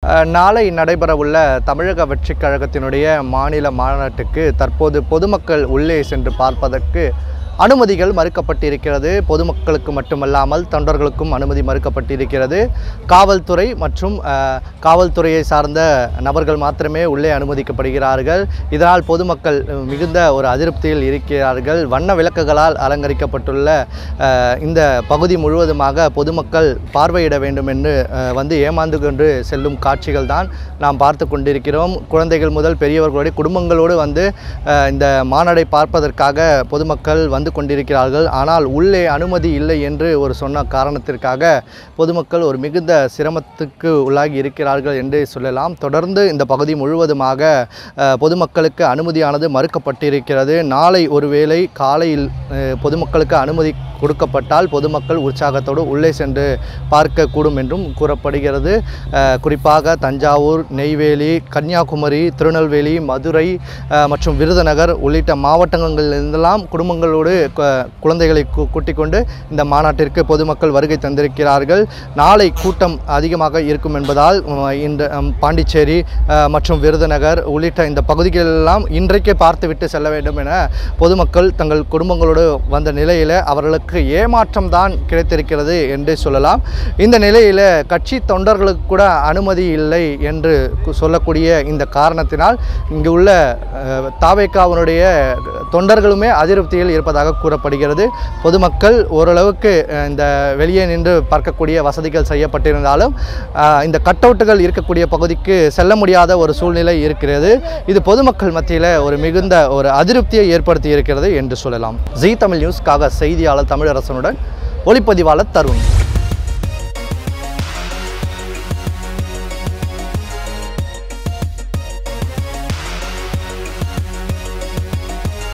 நாளை நடைபெறவுள்ள தமிழக வெற்றிக் கழகத்தினுடைய மாநில மாநாட்டுக்கு தற்போது பொதுமக்கள் உள்ளே சென்று பார்ப்பதற்கு அனுமதிகள் மறுக்கப்பட்டிருக்கிறது. பொதுமக்களுக்கு மட்டுமல்லாமல் தொண்டர்களுக்கும் அனுமதி மறுக்கப்பட்டிருக்கிறது. காவல்துறை மற்றும் காவல்துறையை சார்ந்த நபர்கள் மாத்திரமே உள்ளே அனுமதிக்கப்படுகிறார்கள். இதனால் பொதுமக்கள் மிகுந்த ஒரு அதிருப்தியில் இருக்கிறார்கள். வண்ண விளக்குகளால் அலங்கரிக்கப்பட்டுள்ள இந்த பகுதி முழுவதுமாக பொதுமக்கள் பார்வையிட வேண்டும் என்று வந்து ஏமாந்து கொண்டு செல்லும் காட்சிகள் தான் நாம் பார்த்து கொண்டிருக்கிறோம். குழந்தைகள் முதல் பெரியவர்களுடைய குடும்பங்களோடு வந்து இந்த மாநாடை பார்ப்பதற்காக பொதுமக்கள் வந்து கொண்டிருக்கிறார்கள். ஆனால் உள்ளே அனுமதி இல்லை என்று ஒரு சொன்ன காரணத்திற்காக பொதுமக்கள் ஒரு மிகுந்த சிரமத்துக்கு உள்ளாகி இருக்கிறார்கள் என்று சொல்லலாம். தொடர்ந்து இந்த பகுதி முழுவதுமாக பொதுமக்களுக்கு அனுமதியானது மறுக்கப்பட்டிருக்கிறது. நாளை ஒருவேளை காலையில் பொதுமக்களுக்கு அனுமதி கொடுக்கப்பட்டால் பொதுமக்கள் உற்சாகத்தோடு உள்ளே சென்று பார்க்கக்கூடும் என்றும் கூறப்படுகிறது. குறிப்பாக தஞ்சாவூர், நெய்வேலி, கன்னியாகுமரி, திருநெல்வேலி, மதுரை மற்றும் விருதுநகர் உள்ளிட்ட மாவட்டங்களிலிருந்தெல்லாம் குடும்பங்களோடு குழந்தைகளை கூட்டிக் கொண்டு இந்த மாநாட்டிற்கு பொதுமக்கள் வருகை தந்திருக்கிறார்கள். நாளை கூட்டம் அதிகமாக இருக்கும் என்பதால் இந்த பாண்டிச்சேரி மற்றும் விருதுநகர் உள்ளிட்ட இந்த பகுதிகளெல்லாம் இன்றைக்கே பார்த்துவிட்டு செல்ல வேண்டும் என பொதுமக்கள் தங்கள் குடும்பங்களோடு வந்த நிலையில் அவர்களுக்கு ஏமாற்றம் தான் கிடைத்திருக்கிறது என்று சொல்லலாம். இந்த நிலையில் கட்சி தொண்டர்களுக்கு கூட அனுமதி இல்லை என்று சொல்லக்கூடிய இந்த காரணத்தினால் இங்கு உள்ள தாவேகாவினுடைய தொண்டர்களுமே அதிருப்தியில் இருப்பதாக கூறப்படுகிறது. பொதுமக்கள் ஓரளவுக்கு இந்த வெளியே நின்று பார்க்கக்கூடிய வசதிகள் செய்யப்பட்டிருந்தாலும் இந்த கட் அவுட்டுகள் இருக்கக்கூடிய பகுதிக்கு செல்ல முடியாத ஒரு சூழ்நிலை இருக்கிறது. இது பொதுமக்கள் மத்தியில் ஒரு மிகுந்த ஒரு அதிருப்தியை ஏற்படுத்தி இருக்கிறது என்று சொல்லலாம். ஜீ தமிழ் நியூஸ்க்காக செய்தியாளர் தமிழரசனுடன் ஒளிப்பதிவாளர் தருண்.